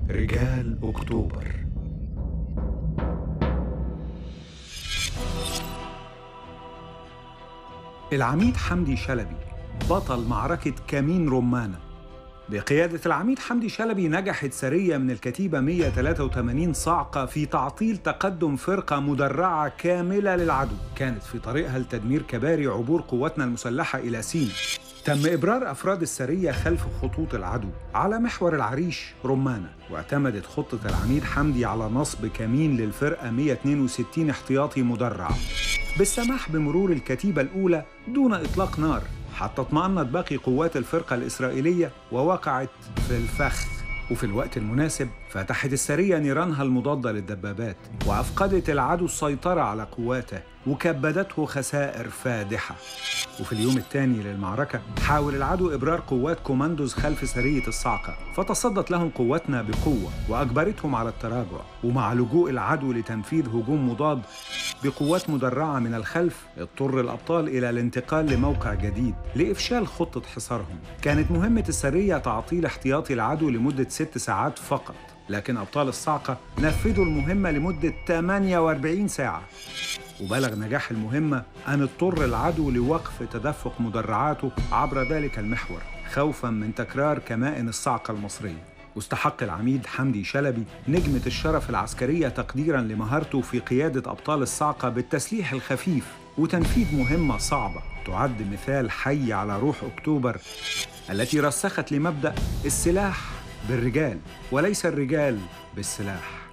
رجال أكتوبر. العميد حمدي شلبي بطل معركة كمين رمانة. بقيادة العميد حمدي شلبي نجحت سرية من الكتيبة 183 صاعقة في تعطيل تقدم فرقة مدرعة كاملة للعدو كانت في طريقها لتدمير كباري عبور قواتنا المسلحة إلى سيناء. تم إبرار أفراد السرية خلف خطوط العدو على محور العريش رمانة، واعتمدت خطة العميد حمدي على نصب كمين للفرقة 162 احتياطي مدرع بالسماح بمرور الكتيبة الأولى دون إطلاق نار حتى اطمأنت باقي قوات الفرقة الإسرائيلية ووقعت في الفخ. وفي الوقت المناسب فتحت السرية نيرانها المضادة للدبابات وأفقدت العدو السيطرة على قواته وكبدته خسائر فادحة. وفي اليوم الثاني للمعركة حاول العدو إبرار قوات كوماندوز خلف سرية الصاعقة، فتصدت لهم قواتنا بقوة وأجبرتهم على التراجع. ومع لجوء العدو لتنفيذ هجوم مضاد بقوات مدرعة من الخلف اضطر الأبطال إلى الانتقال لموقع جديد لإفشال خطة حصارهم. كانت مهمة السرية تعطيل احتياطي العدو لمدة 6 ساعات فقط، لكن أبطال الصاعقة نفذوا المهمة لمدة 48 ساعة. وبلغ نجاح المهمة أن اضطر العدو لوقف تدفق مدرعاته عبر ذلك المحور خوفاً من تكرار كمائن الصاعقة المصرية. واستحق العميد حمدي شلبي نجمة الشرف العسكرية تقديراً لمهارته في قيادة أبطال الصاعقة بالتسليح الخفيف وتنفيذ مهمة صعبة تعد مثال حي على روح أكتوبر التي رسخت لمبدأ السلاح بالرجال وليس الرجال بالسلاح.